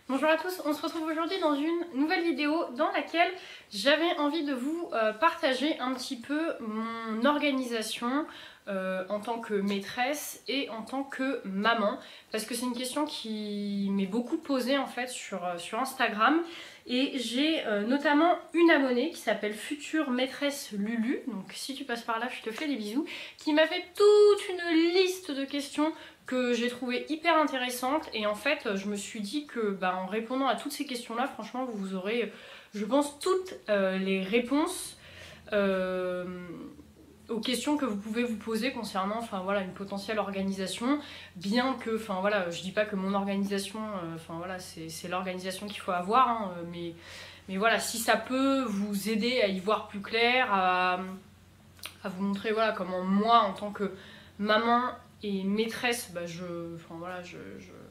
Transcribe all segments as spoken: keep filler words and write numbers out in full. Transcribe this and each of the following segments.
Bonjour à tous, on se retrouve aujourd'hui dans une nouvelle vidéo dans laquelle j'avais envie de vous euh, partager un petit peu mon organisation euh, en tant que maîtresse et en tant que maman, parce que c'est une question qui m'est beaucoup posée en fait sur, euh, sur Instagram, et j'ai euh, notamment une abonnée qui s'appelle Future Maîtresse Lulu, donc si tu passes par là je te fais des bisous, qui m'a fait toute une liste de questions que j'ai trouvé hyper intéressante, et en fait je me suis dit que bah, en répondant à toutes ces questions là, franchement vous aurez je pense toutes euh, les réponses euh, aux questions que vous pouvez vous poser concernant enfin voilà une potentielle organisation, bien que enfin voilà je dis pas que mon organisation euh, enfin voilà c'est l'organisation qu'il faut avoir hein, mais, mais voilà si ça peut vous aider à y voir plus clair, à, à vous montrer voilà comment moi en tant que maman et maîtresse, bah je, enfin voilà, je,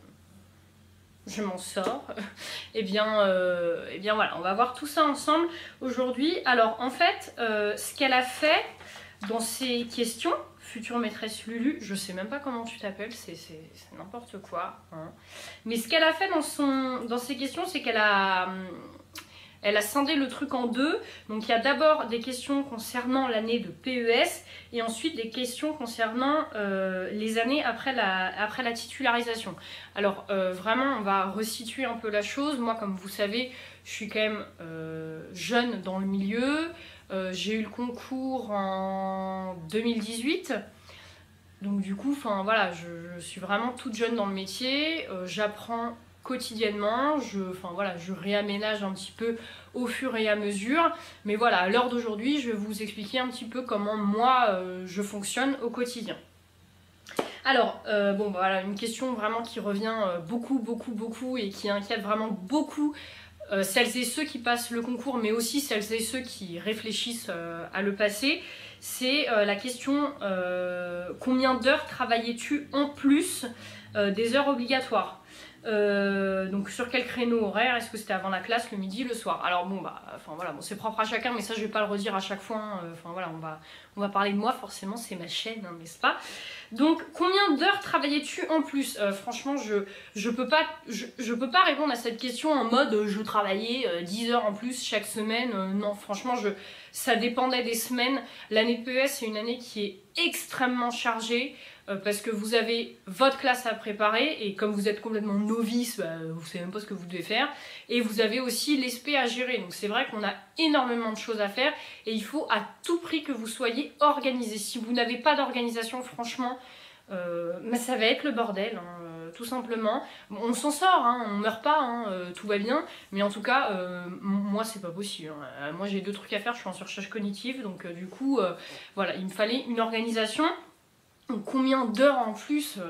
je, je m'en sors. et bien, euh, et bien voilà, on va voir tout ça ensemble aujourd'hui. Alors en fait, euh, ce qu'elle a fait dans ces questions, future maîtresse Lulu, je sais même pas comment tu t'appelles, c'est n'importe quoi. Hein. Mais ce qu'elle a fait dans son, dans ces questions, c'est qu'elle a Elle a scindé le truc en deux, donc il y a d'abord des questions concernant l'année de P E S et ensuite des questions concernant euh, les années après la, après la titularisation. Alors euh, vraiment on va resituer un peu la chose. Moi comme vous savez je suis quand même euh, jeune dans le milieu, euh, j'ai eu le concours en deux mille dix-huit. Donc du coup, enfin voilà, je, je suis vraiment toute jeune dans le métier, euh, j'apprends quotidiennement, je, enfin, voilà, je réaménage un petit peu au fur et à mesure, mais voilà, à l'heure d'aujourd'hui, je vais vous expliquer un petit peu comment moi euh, je fonctionne au quotidien. Alors, euh, bon voilà, une question vraiment qui revient euh, beaucoup, beaucoup, beaucoup et qui inquiète vraiment beaucoup euh, celles et ceux qui passent le concours, mais aussi celles et ceux qui réfléchissent euh, à le passer. C'est euh, la question euh, combien d'heures travaillais-tu en plus euh, des heures obligatoires? Euh, donc sur quel créneau horaire? Est-ce que c'était avant la classe, le midi, le soir? Alors bon bah enfin voilà, bon, c'est propre à chacun, mais ça je vais pas le redire à chaque fois. Hein. Enfin voilà, on va, on va parler de moi, forcément c'est ma chaîne, hein, n'est-ce pas? Donc combien d'heures travaillais-tu en plus? euh, Franchement je, je peux pas je, je peux pas répondre à cette question en mode euh, je travaillais euh, dix heures en plus chaque semaine. euh, Non franchement je, ça dépendait des semaines. L'année de P E S c'est une année qui est extrêmement chargée. Parce que vous avez votre classe à préparer et comme vous êtes complètement novice, bah, vous ne savez même pas ce que vous devez faire. Et vous avez aussi l'E S P à gérer. Donc c'est vrai qu'on a énormément de choses à faire et il faut à tout prix que vous soyez organisé. Si vous n'avez pas d'organisation, franchement, euh, bah, ça va être le bordel, hein, euh, tout simplement. Bon, on s'en sort, hein, on ne meurt pas, hein, euh, tout va bien. Mais en tout cas, euh, moi c'est pas possible. Hein. Moi j'ai deux trucs à faire, je suis en surcharge cognitive. Donc euh, du coup, euh, voilà, il me fallait une organisation. Combien d'heures en plus?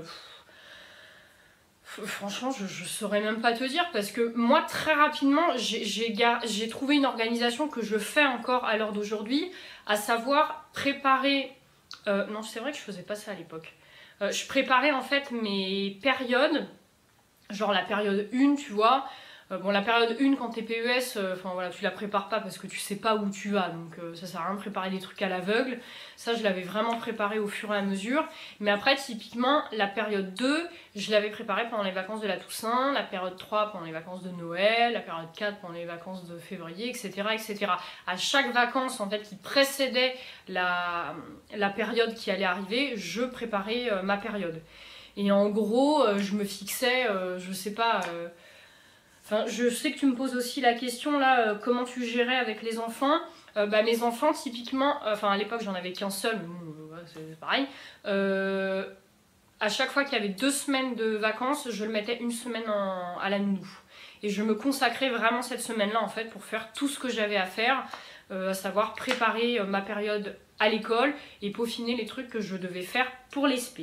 Franchement, je, je saurais même pas te dire parce que moi, très rapidement, j'ai trouvé une organisation que je fais encore à l'heure d'aujourd'hui, à savoir préparer... Euh, non, c'est vrai que je faisais pas ça à l'époque. Euh, je préparais en fait mes périodes, genre la période un, tu vois. Euh, bon, la période un, quand t'es P E S, euh, enfin voilà, tu la prépares pas parce que tu sais pas où tu vas, donc euh, ça sert à rien de préparer des trucs à l'aveugle. Ça, je l'avais vraiment préparé au fur et à mesure. Mais après, typiquement, la période deux, je l'avais préparée pendant les vacances de la Toussaint, la période trois pendant les vacances de Noël, la période quatre pendant les vacances de février, et cetera, et cetera. À chaque vacances, en fait, qui précédait la, la période qui allait arriver, je préparais euh, ma période. Et en gros, euh, je me fixais, euh, je sais pas... Euh, Enfin, je sais que tu me poses aussi la question là, euh, comment tu gérais avec les enfants. Euh, bah, mes enfants, typiquement, euh, enfin à l'époque j'en avais qu'un seul, mais bon, euh, c'est pareil. Euh, à chaque fois qu'il y avait deux semaines de vacances, je le mettais une semaine en, à la nounou. Et je me consacrais vraiment cette semaine-là en fait pour faire tout ce que j'avais à faire, euh, à savoir préparer euh, ma période à l'école et peaufiner les trucs que je devais faire pour l'E S P.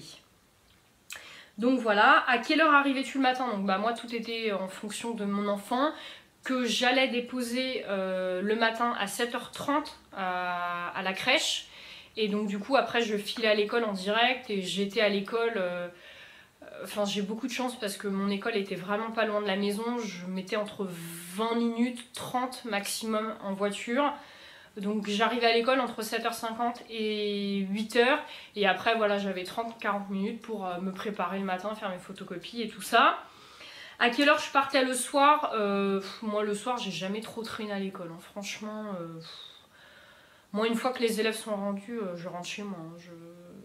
Donc voilà, à quelle heure arrivais-tu le matin? Donc bah moi tout était en fonction de mon enfant, que j'allais déposer euh, le matin à sept heures trente à, à la crèche. Et donc du coup après je filais à l'école en direct et j'étais à l'école, euh, enfin j'ai beaucoup de chance parce que mon école était vraiment pas loin de la maison. Je mettais entre vingt minutes, trente maximum en voiture. Donc j'arrivais à l'école entre sept heures cinquante et huit heures et après voilà j'avais trente à quarante minutes pour me préparer le matin, faire mes photocopies et tout ça. À quelle heure je partais le soir? euh, Moi le soir j'ai jamais trop traîné à l'école, hein. Franchement. Euh, moi une fois que les élèves sont rendus, euh, je rentre chez moi. Hein. Je...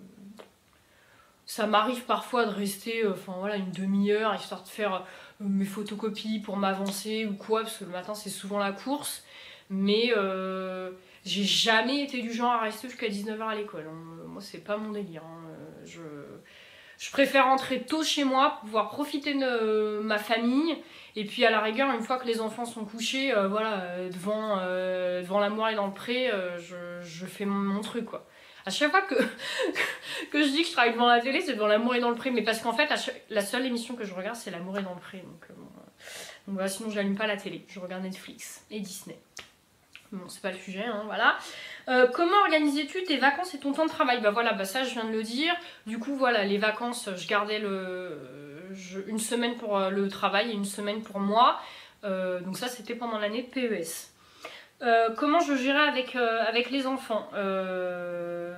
Ça m'arrive parfois de rester euh, enfin, voilà, une demi-heure histoire de faire euh, mes photocopies pour m'avancer ou quoi, parce que le matin c'est souvent la course. Mais euh, j'ai jamais été du genre à rester jusqu'à dix-neuf heures à l'école. Hein. Moi c'est pas mon délire. Hein. Je... Je préfère rentrer tôt chez moi pour pouvoir profiter de euh, ma famille. Et puis à la rigueur, une fois que les enfants sont couchés, euh, voilà, euh, devant, euh, devant la moire et dans le pré, euh, je, je fais mon, mon truc quoi. À chaque fois que, que je dis que je travaille devant la télé, c'est devant l'amour et dans le pré. Mais parce qu'en fait, chaque, la seule émission que je regarde, c'est l'amour et dans le pré. Donc, euh, bon, euh, donc voilà, sinon j'allume pas la télé. Je regarde Netflix et Disney. Bon, c'est pas le sujet, hein, voilà. Euh, comment organisais-tu tes vacances et ton temps de travail? Bah voilà, bah ça je viens de le dire. Du coup, voilà, les vacances, je gardais le, je, une semaine pour le travail et une semaine pour moi. Euh, donc ça, c'était pendant l'année de P E S. Euh, comment je gérais avec, euh, avec les enfants? euh...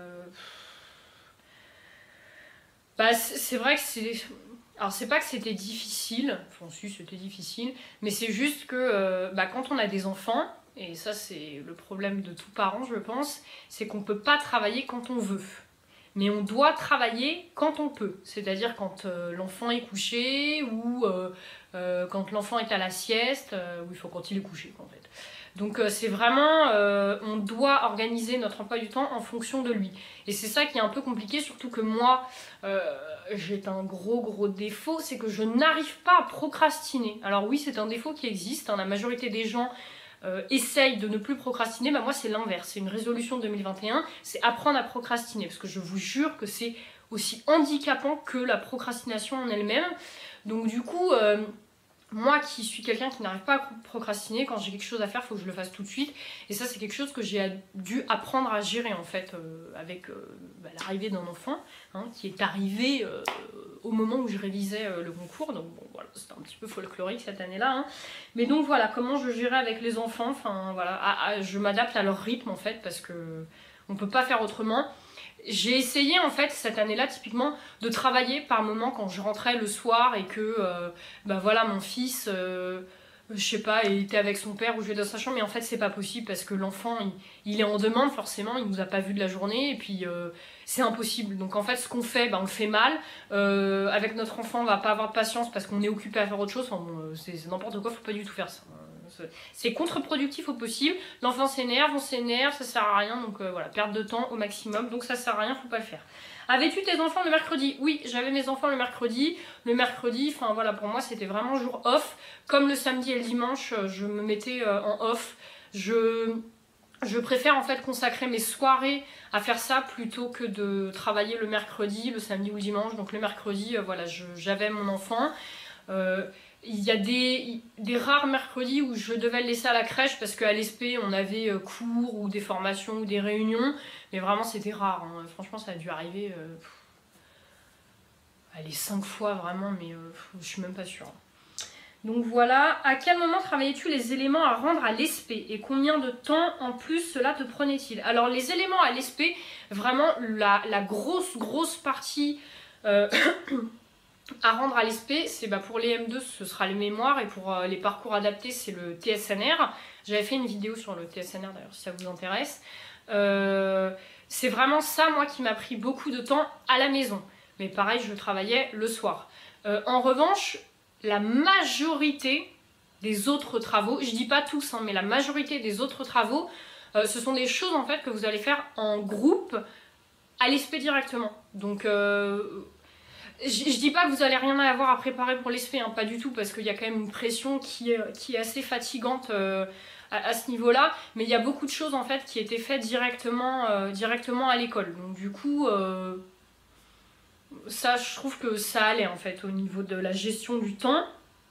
Bah c'est vrai que c'est... Alors c'est pas que c'était difficile, enfin si c'était difficile, mais c'est juste que euh, bah, quand on a des enfants, et ça c'est le problème de tout parent je pense, c'est qu'on peut pas travailler quand on veut. Mais on doit travailler quand on peut, c'est-à-dire quand euh, l'enfant est couché ou euh, euh, quand l'enfant est à la sieste, euh, ou il faut quand il est couché en fait. Donc euh, c'est vraiment, euh, on doit organiser notre emploi du temps en fonction de lui. Et c'est ça qui est un peu compliqué, surtout que moi, euh, j'ai un gros gros défaut, c'est que je n'arrive pas à procrastiner. Alors oui, c'est un défaut qui existe, hein, la majorité des gens euh, essayent de ne plus procrastiner, bah moi c'est l'inverse, c'est une résolution de deux mille vingt et un, c'est apprendre à procrastiner, parce que je vous jure que c'est aussi handicapant que la procrastination en elle-même. Donc du coup... Euh, Moi qui suis quelqu'un qui n'arrive pas à procrastiner, quand j'ai quelque chose à faire, il faut que je le fasse tout de suite. Et ça, c'est quelque chose que j'ai dû apprendre à gérer en fait, euh, avec euh, bah, l'arrivée d'un enfant, hein, qui est arrivé euh, au moment où je révisais euh, le concours. Donc bon, voilà, c'était un petit peu folklorique cette année-là. Hein. Mais donc voilà, comment je gérais avec les enfants, enfin voilà, à, à, je m'adapte à leur rythme en fait, parce que on peut pas faire autrement. J'ai essayé en fait cette année-là typiquement de travailler par moment quand je rentrais le soir et que euh, bah voilà mon fils euh, je sais pas était avec son père ou jouait dans sa chambre, mais en fait c'est pas possible parce que l'enfant il, il est en demande forcément, il nous a pas vu de la journée et puis euh, c'est impossible. Donc en fait ce qu'on fait, bah, on le fait mal. Euh, avec notre enfant on va pas avoir de patience parce qu'on est occupé à faire autre chose. Enfin, bon, c'est n'importe quoi, faut pas du tout faire ça. C'est contre-productif au possible, l'enfant s'énerve, on s'énerve, ça sert à rien, donc euh, voilà, perte de temps au maximum, donc ça sert à rien, faut pas le faire. Avais-tu tes enfants le mercredi? Oui, j'avais mes enfants le mercredi, le mercredi, enfin voilà, pour moi c'était vraiment jour off, comme le samedi et le dimanche, je me mettais euh, en off, je... Je préfère en fait consacrer mes soirées à faire ça plutôt que de travailler le mercredi, le samedi ou le dimanche, donc le mercredi, euh, voilà, j'avais mon enfant, euh, il y a des, des rares mercredis où je devais le laisser à la crèche parce qu'à l'E S P on avait cours ou des formations ou des réunions, mais vraiment c'était rare, hein. Franchement ça a dû arriver euh, allez, cinq fois vraiment, mais euh, je suis même pas sûre. Donc voilà, à quel moment travaillais-tu les éléments à rendre à l'E S P et combien de temps en plus cela te prenait-il? Alors les éléments à l'E S P, vraiment la, la grosse grosse partie... Euh, à rendre à l'E S P, c'est bah pour les M deux ce sera les mémoires et pour euh, les parcours adaptés c'est le T S N R. J'avais fait une vidéo sur le T S N R d'ailleurs si ça vous intéresse. Euh, c'est vraiment ça moi qui m'a pris beaucoup de temps à la maison. Mais pareil je travaillais le soir. Euh, en revanche la majorité des autres travaux, je dis pas tous hein, mais la majorité des autres travaux euh, ce sont des choses en fait que vous allez faire en groupe à l'E S P directement. Donc euh, Je, je dis pas que vous allez rien avoir à préparer pour l'E S P, hein, pas du tout, parce qu'il y a quand même une pression qui est, qui est assez fatigante euh, à, à ce niveau-là, mais il y a beaucoup de choses en fait qui étaient faites directement, euh, directement à l'école. Donc du coup, euh, ça je trouve que ça allait en fait au niveau de la gestion du temps.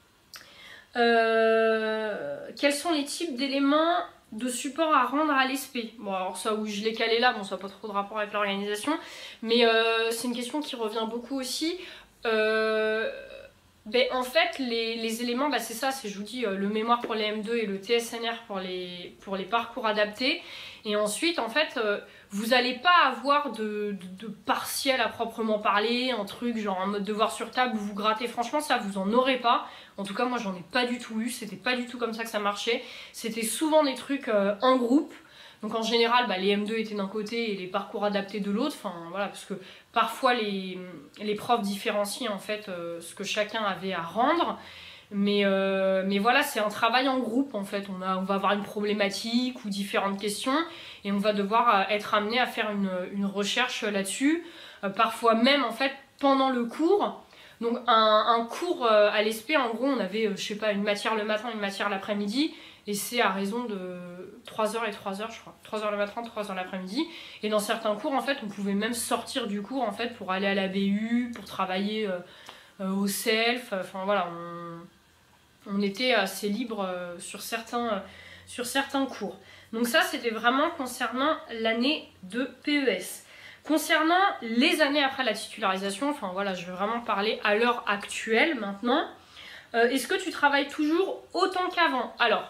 Euh, quels sont les types d'éléments de support à rendre à l'E S P? Bon alors ça où je l'ai calé là, bon ça n'a pas trop de rapport avec l'organisation, mais euh, c'est une question qui revient beaucoup aussi. Euh, Ben, en fait, les, les éléments, bah, c'est ça, c'est je vous dis euh, le mémoire pour les M deux et le T S N R pour les, pour les parcours adaptés. Et ensuite, en fait, euh, vous n'allez pas avoir de, de, de partiel à proprement parler, un truc genre un mode devoir sur table où vous grattez. Franchement, ça, vous en aurez pas. En tout cas, moi, j'en ai pas du tout eu. C'était pas du tout comme ça que ça marchait. C'était souvent des trucs euh, en groupe. Donc en général, bah, les M deux étaient d'un côté et les parcours adaptés de l'autre. Enfin voilà, parce que parfois les, les profs différenciaient en fait euh, ce que chacun avait à rendre. Mais, euh, mais voilà, c'est un travail en groupe en fait. On, a, on va avoir une problématique ou différentes questions et on va devoir être amené à faire une, une recherche là-dessus. Euh, parfois même en fait pendant le cours. Donc un, un cours à l'E S P, en gros, on avait, je sais pas, une matière le matin, une matière l'après-midi. Et c'est à raison de trois heures et trois heures, je crois. trois heures le matin, trois heures l'après-midi. Et dans certains cours, en fait, on pouvait même sortir du cours, en fait, pour aller à la B U, pour travailler euh, euh, au self. Enfin, voilà, on, on était assez libre euh, sur, certains, euh, sur certains cours. Donc ça, c'était vraiment concernant l'année de P E S. Concernant les années après la titularisation, enfin voilà, je vais vraiment parler à l'heure actuelle maintenant. Euh, Est-ce que tu travailles toujours autant qu'avant? Alors,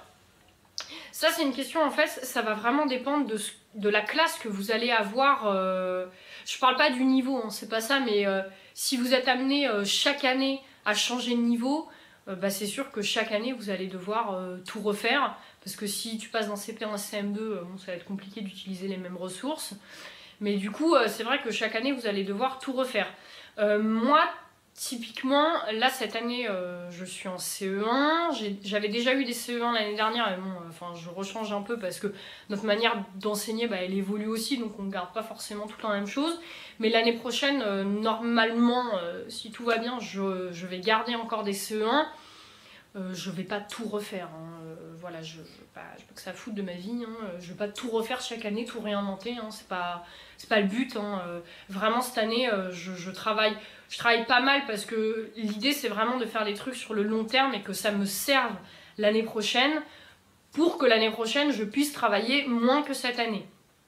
ça c'est une question en fait, ça va vraiment dépendre de, de la classe que vous allez avoir. Euh, je parle pas du niveau, hein, c'est pas ça, mais euh, si vous êtes amené euh, chaque année à changer de niveau, euh, bah, c'est sûr que chaque année vous allez devoir euh, tout refaire. Parce que si tu passes d'un C P un C M deux, euh, bon, ça va être compliqué d'utiliser les mêmes ressources. Mais du coup, euh, c'est vrai que chaque année vous allez devoir tout refaire. Euh, moi, typiquement, là cette année, euh, je suis en C E un. J'avais déjà eu des C E un l'année dernière, mais bon, euh, enfin, je rechange un peu parce que notre manière d'enseigner, bah, elle évolue aussi, donc on ne garde pas forcément tout le temps la même chose. Mais l'année prochaine, euh, normalement, euh, si tout va bien, je, je vais garder encore des C E un. Euh, je vais pas tout refaire. Hein. Euh, voilà, je, je veux pas, je veux pas que ça foute de ma vie. Hein. Je veux pas tout refaire chaque année, tout réinventer. Hein. C'est pas, c'est pas le but. Hein. Euh, vraiment cette année, euh, je, je travaille, je travaille pas mal parce que l'idée c'est vraiment de faire des trucs sur le long terme et que ça me serve l'année prochaine pour que l'année prochaine je puisse travailler moins que cette année.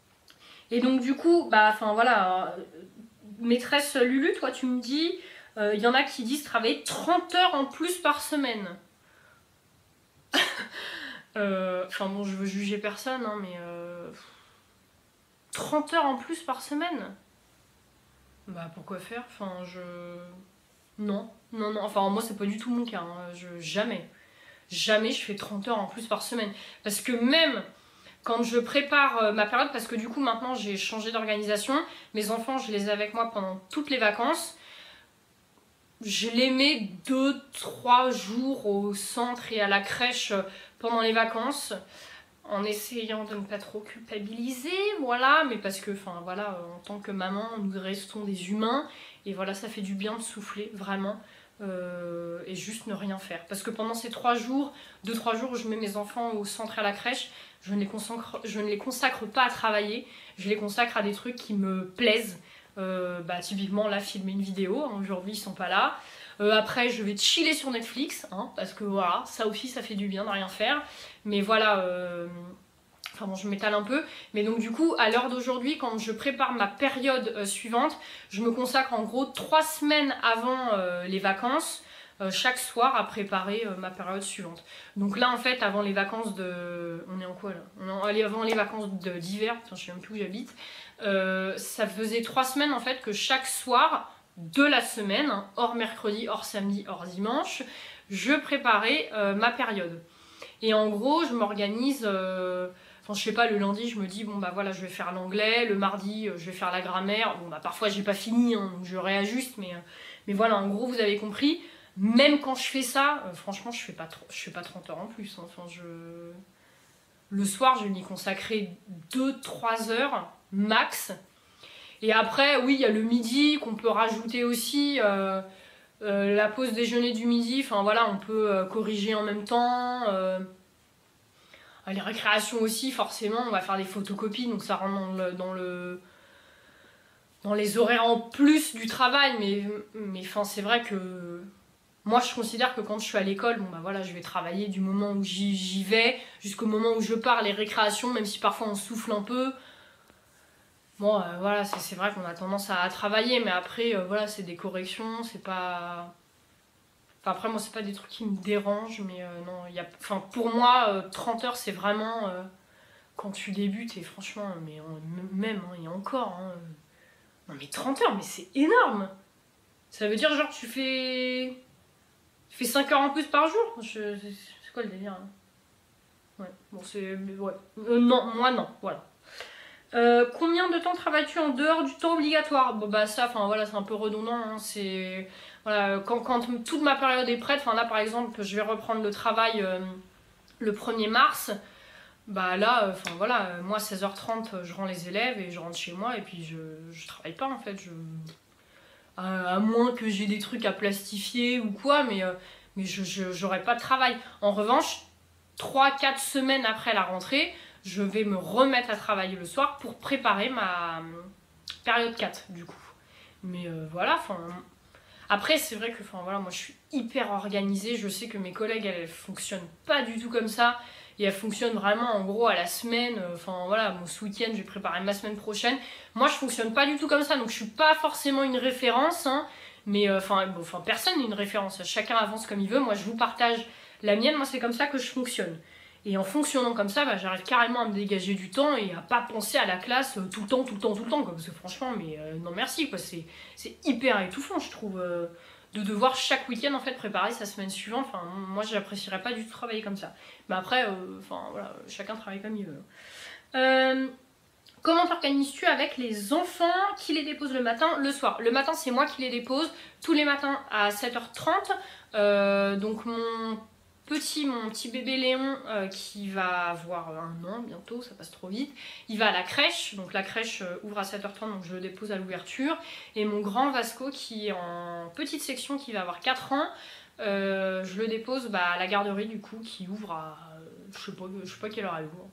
Et donc du coup, bah, enfin voilà, euh, maîtresse Lulu, toi tu me dis, il euh, y en a qui disent travailler trente heures en plus par semaine. euh, enfin bon, je veux juger personne, hein, mais euh, trente heures en plus par semaine. Bah pourquoi faire? Enfin je... Non, non, non, enfin moi c'est pas du tout mon cas, hein. Je, jamais. Jamais je fais trente heures en plus par semaine. Parce que même quand je prépare euh, ma période, parce que du coup maintenant j'ai changé d'organisation, mes enfants je les ai avec moi pendant toutes les vacances. Je les mets deux trois jours au centre et à la crèche pendant les vacances, en essayant de ne pas trop culpabiliser, voilà, mais parce que, enfin voilà, en tant que maman, nous restons des humains, et voilà, ça fait du bien de souffler, vraiment, euh, et juste ne rien faire. Parce que pendant ces trois jours, deux trois jours où je mets mes enfants au centre et à la crèche, je ne les consacre, je ne les consacre pas à travailler, je les consacre à des trucs qui me plaisent. Euh, bah, typiquement là filmer une vidéo, hein, aujourd'hui ils sont pas là. Euh, après je vais chiller sur Netflix, hein, parce que voilà, ça aussi ça fait du bien de rien faire. Mais voilà, euh... enfin bon je m'étale un peu. Mais donc du coup à l'heure d'aujourd'hui, quand je prépare ma période euh, suivante, je me consacre en gros trois semaines avant euh, les vacances, euh, chaque soir à préparer euh, ma période suivante. Donc là en fait avant les vacances de... On est en quoi là? On est en... Avant les vacances d'hiver, je sais même plus où j'habite. Euh, ça faisait trois semaines en fait que chaque soir de la semaine, hein, hors mercredi, hors samedi, hors dimanche, je préparais euh, ma période. Et en gros, je m'organise, euh, enfin je sais pas, le lundi je me dis bon bah voilà je vais faire l'anglais, le mardi euh, je vais faire la grammaire, bon bah parfois j'ai pas fini, hein, donc je réajuste, mais, euh, mais voilà en gros vous avez compris, même quand je fais ça, euh, franchement je fais pas, je fais pas trente heures en plus, hein, enfin je... Le soir je vais m'y consacrer deux trois heures max. Et après, oui, il y a le midi qu'on peut rajouter aussi, euh, euh, la pause déjeuner du midi, enfin voilà, on peut euh, corriger en même temps. Euh, les récréations aussi, forcément, on va faire des photocopies, donc ça rentre dans, le, dans, le, dans les horaires en plus du travail, mais, mais c'est vrai que moi je considère que quand je suis à l'école, bon bah voilà, je vais travailler du moment où j'y vais jusqu'au moment où je pars, les récréations, même si parfois on souffle un peu. Bon, euh, voilà, c'est vrai qu'on a tendance à, à travailler, mais après, euh, voilà, c'est des corrections, c'est pas... Enfin, après, moi, c'est pas des trucs qui me dérangent, mais euh, non, il y a... Enfin, pour moi, euh, trente heures, c'est vraiment... Euh, quand tu débutes, et franchement, mais on, même, hein, et encore, hein, non mais trente heures, mais c'est énorme. Ça veut dire, genre, tu fais... Tu fais cinq heures en plus par jour. Je... C'est quoi le délire, hein? Ouais, bon, c'est... Ouais. Euh, non, moi, non, voilà. Euh, combien de temps travailles-tu en dehors du temps obligatoire? Bon bah ça, enfin voilà, c'est un peu redondant, hein, c'est... Voilà, quand, quand toute ma période est prête, enfin là par exemple, je vais reprendre le travail euh, le premier mars, bah là, enfin euh, voilà, euh, moi seize heures trente, je rends les élèves et je rentre chez moi et puis je, je travaille pas en fait, je... à, à moins que j'ai des trucs à plastifier ou quoi, mais, euh, mais je, je, j'aurai pas de travail. En revanche, trois quatre semaines après la rentrée, je vais me remettre à travailler le soir pour préparer ma période quatre du coup. Mais euh, voilà, enfin... Après, c'est vrai que enfin, voilà, moi je suis hyper organisée, je sais que mes collègues elles fonctionnent pas du tout comme ça, et elles fonctionnent vraiment en gros à la semaine, enfin voilà, bon, ce week-end je vais préparer ma semaine prochaine. Moi je fonctionne pas du tout comme ça, donc je suis pas forcément une référence, hein, mais enfin euh, bon, personne n'est une référence, chacun avance comme il veut, moi je vous partage la mienne, moi c'est comme ça que je fonctionne. Et en fonctionnant comme ça, bah, j'arrive carrément à me dégager du temps et à pas penser à la classe euh, tout le temps, tout le temps, tout le temps. Quoi, parce que franchement, mais euh, non merci, quoi. C'est, c'est hyper étouffant, je trouve, euh, de devoir chaque week-end en fait préparer sa semaine suivante. Enfin, moi, j'apprécierais pas du tout travailler comme ça. Mais après, euh, enfin voilà, chacun travaille comme il veut. Euh, comment t'organises-tu avec les enfants? Qui les dépose le matin, le soir? Le matin, c'est moi qui les dépose tous les matins à sept heures trente. Euh, donc mon petit, mon petit bébé Léon euh, qui va avoir un an bientôt, ça passe trop vite, il va à la crèche, donc la crèche euh, ouvre à sept heures trente, donc je le dépose à l'ouverture, et mon grand Vasco qui est en petite section, qui va avoir quatre ans, euh, je le dépose bah, à la garderie du coup, qui ouvre à, euh, je sais pas, je sais pas quelle heure elle ouvre,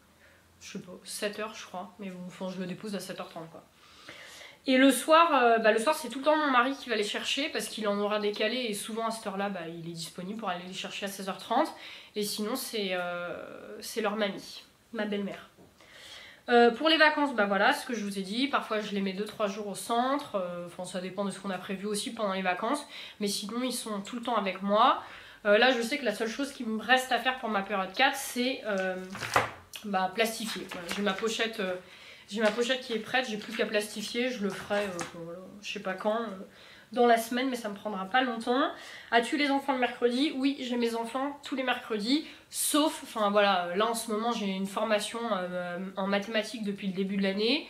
je sais pas, sept heures je crois, mais bon, enfin, je le dépose à sept heures trente quoi. Et le soir, euh, bah, le soir c'est tout le temps mon mari qui va les chercher parce qu'il en aura décalé et souvent à cette heure-là, bah, il est disponible pour aller les chercher à seize heures trente. Et sinon c'est euh, c'est leur mamie, ma belle-mère. Euh, pour les vacances, bah voilà, ce que je vous ai dit, parfois je les mets deux trois jours au centre, euh, enfin ça dépend de ce qu'on a prévu aussi pendant les vacances, mais sinon ils sont tout le temps avec moi. Euh, là je sais que la seule chose qui me reste à faire pour ma période quatre, c'est euh, bah, plastifier. Voilà, j'ai ma pochette... Euh, J'ai ma pochette qui est prête, j'ai plus qu'à plastifier, je le ferai, euh, voilà, je sais pas quand, euh, dans la semaine, mais ça me prendra pas longtemps. As-tu les enfants le mercredi? Oui, j'ai mes enfants tous les mercredis, sauf, enfin voilà, là en ce moment j'ai une formation euh, en mathématiques depuis le début de l'année,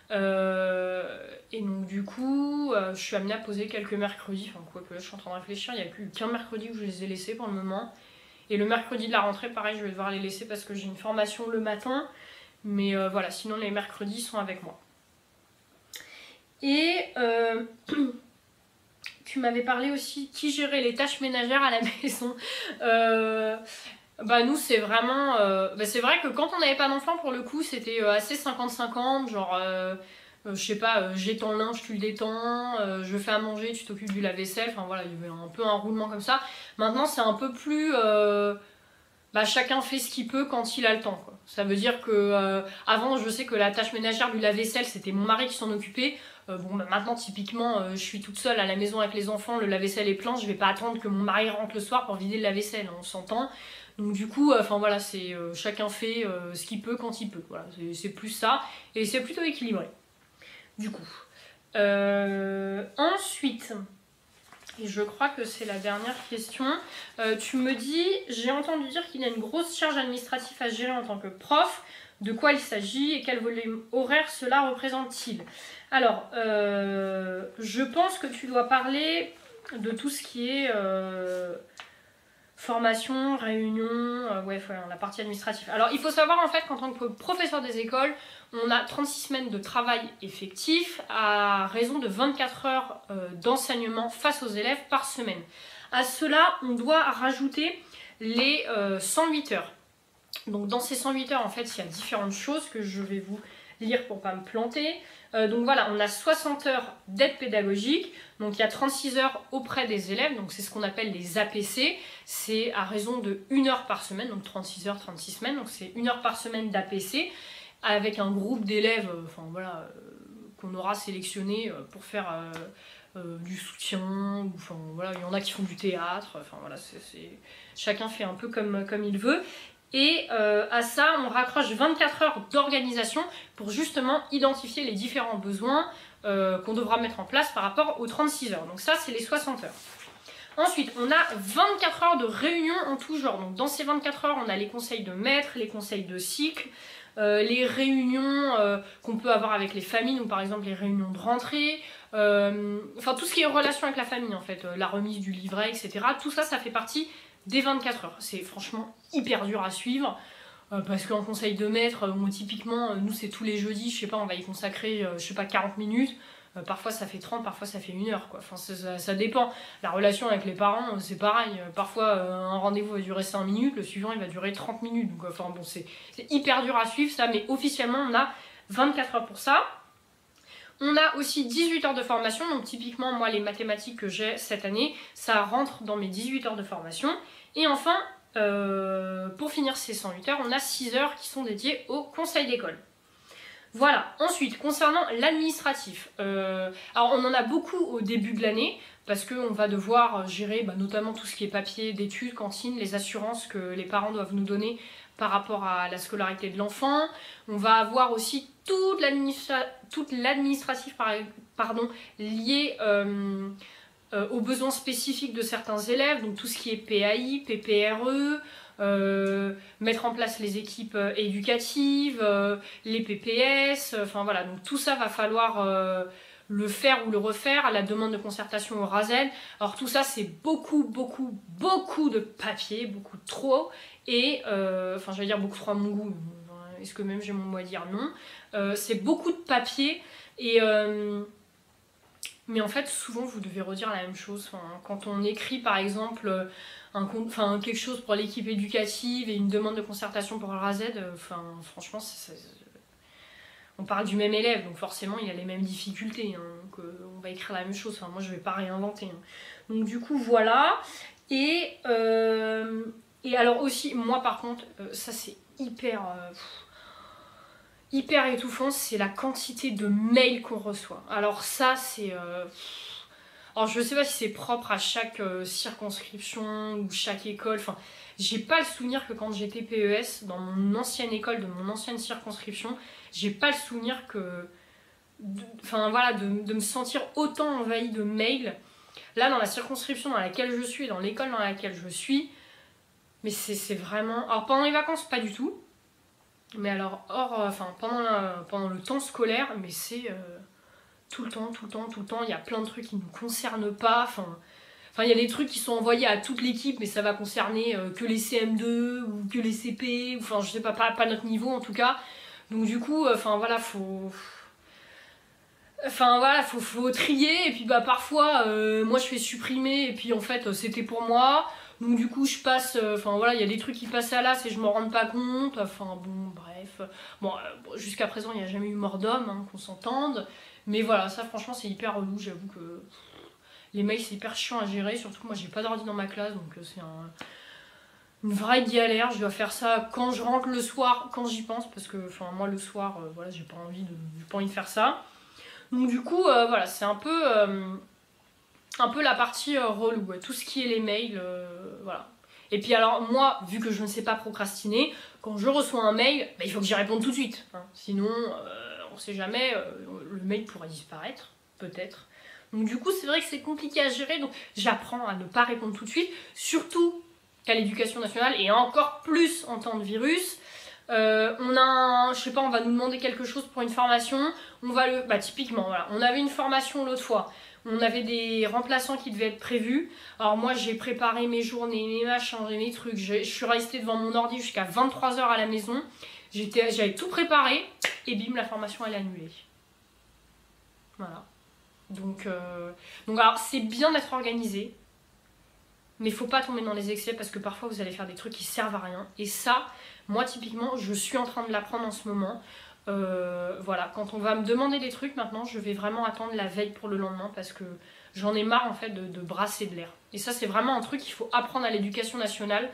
euh, et donc du coup, euh, je suis amenée à poser quelques mercredis, enfin quoi que là je suis en train de réfléchir, il n'y a plus qu'un mercredi où je les ai laissés pour le moment, et le mercredi de la rentrée, pareil, je vais devoir les laisser parce que j'ai une formation le matin. Mais euh, voilà, sinon les mercredis sont avec moi. Et euh, tu m'avais parlé aussi qui gérait les tâches ménagères à la maison. Euh, bah nous c'est vraiment... Euh, bah c'est vrai que quand on n'avait pas d'enfant pour le coup c'était assez cinquante cinquante. Genre euh, euh, je sais pas, euh, j'ai ton linge, tu le détends, euh, je fais à manger, tu t'occupes du lave-vaisselle. Enfin voilà, il y avait un peu un roulement comme ça. Maintenant c'est un peu plus... Euh, bah, chacun fait ce qu'il peut quand il a le temps, quoi. Ça veut dire que euh, avant je sais que la tâche ménagère du lave-vaisselle c'était mon mari qui s'en occupait. Euh, bon bah, maintenant typiquement euh, je suis toute seule à la maison avec les enfants, le lave-vaisselle est plein, je vais pas attendre que mon mari rentre le soir pour vider le lave-vaisselle, on s'entend. Donc du coup, enfin euh, voilà, c'est euh, chacun fait euh, ce qu'il peut quand il peut. Voilà, c'est plus ça et c'est plutôt équilibré. Du coup. Euh, ensuite. Et je crois que c'est la dernière question. Euh, tu me dis, j'ai entendu dire qu'il y a une grosse charge administrative à gérer en tant que prof. De quoi il s'agit et quel volume horaire cela représente-t-il? Alors, euh, je pense que tu dois parler de tout ce qui est euh, formation, réunion, euh, ouais, voilà, la partie administrative. Alors, il faut savoir en fait qu'en tant que professeur des écoles, on a trente-six semaines de travail effectif à raison de vingt-quatre heures euh, d'enseignement face aux élèves par semaine. À cela, on doit rajouter les euh, cent huit heures. Donc dans ces cent huit heures, en fait, il y a différentes choses que je vais vous lire pour ne pas me planter. Euh, donc voilà, on a soixante heures d'aide pédagogique, donc il y a trente-six heures auprès des élèves, donc c'est ce qu'on appelle les A P C, c'est à raison de une heure par semaine, donc trente-six heures, trente-six semaines, donc c'est une heure par semaine d'A P C, avec un groupe d'élèves, enfin voilà, euh, qu'on aura sélectionné pour faire euh, euh, du soutien, ou, enfin voilà, il y en a qui font du théâtre, enfin voilà, c'est, c'est... chacun fait un peu comme, comme il veut. Et euh, à ça, on raccroche vingt-quatre heures d'organisation pour justement identifier les différents besoins euh, qu'on devra mettre en place par rapport aux trente-six heures. Donc ça, c'est les soixante heures. Ensuite, on a vingt-quatre heures de réunions en tout genre. Donc dans ces vingt-quatre heures, on a les conseils de maître, les conseils de cycle, euh, les réunions euh, qu'on peut avoir avec les familles, donc par exemple les réunions de rentrée, euh, enfin tout ce qui est en relation avec la famille en fait, euh, la remise du livret, et cetera. Tout ça, ça fait partie des vingt-quatre heures. C'est franchement hyper dur à suivre. Euh, parce qu'en conseil de maître, euh, typiquement, euh, nous c'est tous les jeudis, je sais pas, on va y consacrer, euh, je sais pas, quarante minutes. Euh, parfois ça fait trente, parfois ça fait une heure, quoi. Enfin, ça, ça, ça dépend. La relation avec les parents, euh, c'est pareil. Euh, parfois euh, un rendez-vous va durer cinq minutes, le suivant il va durer trente minutes. Donc, enfin bon, c'est hyper dur à suivre ça, mais officiellement on a vingt-quatre heures pour ça. On a aussi dix-huit heures de formation, donc typiquement moi les mathématiques que j'ai cette année, ça rentre dans mes dix-huit heures de formation. Et enfin, euh, pour finir ces cent huit heures, on a six heures qui sont dédiées au conseil d'école. Voilà, ensuite concernant l'administratif, euh, alors on en a beaucoup au début de l'année, parce qu'on va devoir gérer bah, notamment tout ce qui est papier d'études, cantine, les assurances que les parents doivent nous donner par rapport à la scolarité de l'enfant. On va avoir aussi toute l'administratif pardon, lié euh, euh, aux besoins spécifiques de certains élèves, donc tout ce qui est P A I, P P R E, euh, mettre en place les équipes euh, éducatives, euh, les P P S, enfin euh, voilà, donc tout ça va falloir euh, le faire ou le refaire à la demande de concertation au RASEN. Alors tout ça c'est beaucoup beaucoup beaucoup de papier, beaucoup trop, et euh, enfin je vais dire beaucoup trop à mon goût, est-ce que même j'ai mon mot à dire? Non. Euh, c'est beaucoup de papier, et euh, mais en fait souvent vous devez redire la même chose. Enfin, quand on écrit par exemple un, enfin, quelque chose pour l'équipe éducative et une demande de concertation pour le RASEN, enfin franchement c'est, c'est, on parle du même élève, donc forcément il a les mêmes difficultés, hein, donc, euh, on va écrire la même chose, enfin moi je vais pas réinventer, hein. Donc du coup voilà. Et, euh, et alors aussi moi par contre, euh, ça c'est hyper euh, hyper étouffant, c'est la quantité de mails qu'on reçoit. Alors ça c'est euh, alors je sais pas si c'est propre à chaque euh, circonscription ou chaque école, enfin j'ai pas le souvenir que quand j'étais P E S dans mon ancienne école, de mon ancienne circonscription, j'ai pas le souvenir que de, enfin voilà, de, de me sentir autant envahie de mails. Là dans la circonscription dans laquelle je suis, dans l'école dans laquelle je suis, mais c'est vraiment... Alors pendant les vacances pas du tout, mais alors hors, euh, enfin pendant, la, pendant le temps scolaire, mais c'est euh, tout le temps, tout le temps, tout le temps, il y a plein de trucs qui ne nous concernent pas, enfin... Enfin, il y a des trucs qui sont envoyés à toute l'équipe, mais ça va concerner euh, que les C M deux ou que les C P, enfin je sais pas, pas, pas notre niveau en tout cas. Donc du coup, enfin euh, voilà, faut... Enfin voilà, faut, faut trier, et puis bah parfois, euh, moi je fais supprimer, et puis en fait euh, c'était pour moi. Donc du coup je passe, enfin euh, voilà, il y a des trucs qui passent à l'as et je m'en rends pas compte, enfin bon, bref. Bon, euh, jusqu'à présent il n'y a jamais eu mort d'homme, hein, qu'on s'entende. Mais voilà, ça franchement c'est hyper relou, j'avoue que... Les mails c'est hyper chiant à gérer, surtout que moi j'ai pas d'ordi dans ma classe, donc c'est un, une vraie galère. Je dois faire ça quand je rentre le soir, quand j'y pense, parce que enfin moi le soir, euh, voilà, j'ai pas envie de, j'ai pas envie de faire ça. Donc du coup, euh, voilà, c'est un peu, euh, un peu la partie euh, relou, ouais, tout ce qui est les mails, euh, voilà. Et puis alors moi, vu que je ne sais pas procrastiner, quand je reçois un mail, bah, il faut que j'y réponde tout de suite. Hein. Sinon, euh, on sait jamais, euh, le mail pourrait disparaître, peut-être. Donc du coup c'est vrai que c'est compliqué à gérer, donc j'apprends à ne pas répondre tout de suite, surtout qu'à l'éducation nationale, et encore plus en temps de virus. Euh, on a un, je sais pas, on va nous demander quelque chose pour une formation, on va le, bah typiquement voilà, on avait une formation l'autre fois, on avait des remplaçants qui devaient être prévus, alors moi j'ai préparé mes journées, mes machins, mes trucs, je, je suis restée devant mon ordi jusqu'à vingt-trois heures à la maison, j'avais tout préparé, et bim, la formation elle est annulée. Voilà. Donc, euh, donc alors c'est bien d'être organisé, mais il faut pas tomber dans les excès parce que parfois vous allez faire des trucs qui servent à rien. Et ça, moi typiquement, je suis en train de l'apprendre en ce moment. Euh, voilà, quand on va me demander des trucs maintenant, je vais vraiment attendre la veille pour le lendemain parce que j'en ai marre en fait de, de brasser de l'air. Et ça c'est vraiment un truc qu'il faut apprendre à l'éducation nationale.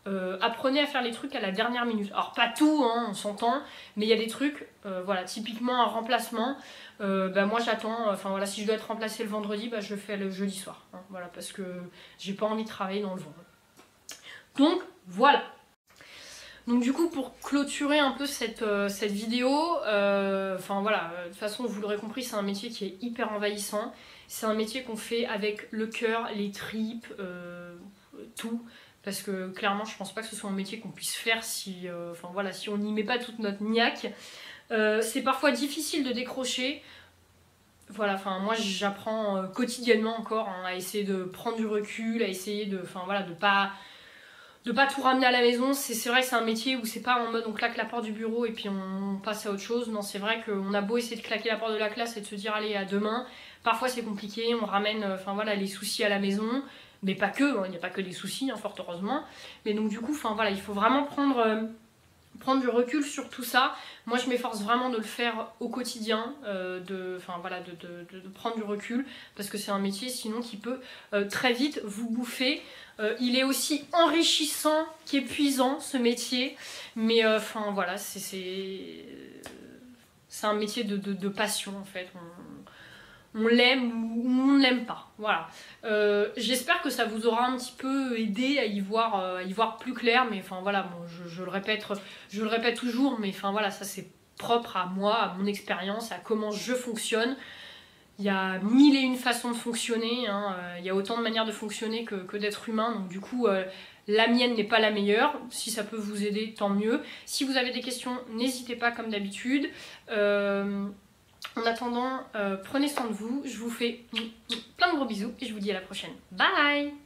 euh, apprenez à faire les trucs à la dernière minute. Alors pas tout, hein, on s'entend, mais il y a des trucs, euh, voilà, typiquement un remplacement, euh, bah, moi j'attends, enfin voilà, si je dois être remplacé le vendredi, bah, je le fais le jeudi soir, hein, voilà, parce que j'ai pas envie de travailler dans le vent. Donc voilà. Donc du coup, pour clôturer un peu cette, euh, cette vidéo, enfin euh, voilà, de toute façon vous l'aurez compris, c'est un métier qui est hyper envahissant. C'est un métier qu'on fait avec le cœur, les tripes, euh, tout. Parce que clairement, je pense pas que ce soit un métier qu'on puisse faire si, euh, enfin, voilà, si on n'y met pas toute notre niaque. Euh, c'est parfois difficile de décrocher. Voilà, enfin moi j'apprends euh, quotidiennement encore hein, à essayer de prendre du recul, à essayer de, enfin voilà, de pas... de pas tout ramener à la maison. C'est vrai que c'est un métier où c'est pas en mode on claque la porte du bureau et puis on passe à autre chose. Non, c'est vrai qu'on a beau essayer de claquer la porte de la classe et de se dire allez à demain, parfois c'est compliqué, on ramène enfin voilà les soucis à la maison, mais pas que, il hein, n'y a pas que des soucis hein, fort heureusement. Mais donc du coup enfin voilà, il faut vraiment prendre euh, prendre du recul sur tout ça. Moi je m'efforce vraiment de le faire au quotidien, euh, de, enfin, voilà, de, de, de prendre du recul, parce que c'est un métier sinon qui peut euh, très vite vous bouffer. Euh, il est aussi enrichissant qu'épuisant ce métier, mais enfin euh, voilà, c'est c'est un métier de, de, de passion en fait. On, on l'aime ou on ne l'aime pas. Voilà. Euh, J'espère que ça vous aura un petit peu aidé à y voir, euh, à y voir plus clair, mais enfin voilà, bon, je, je le répète, je le répète toujours, mais enfin voilà, ça c'est propre à moi, à mon expérience, à comment je fonctionne. Il y a mille et une façons de fonctionner, hein. Il y a autant de manières de fonctionner que, que d'être humain, donc du coup euh, la mienne n'est pas la meilleure. Si ça peut vous aider, tant mieux. Si vous avez des questions, n'hésitez pas comme d'habitude. Euh, en attendant, euh, prenez soin de vous, je vous fais plein de gros bisous et je vous dis à la prochaine. Bye!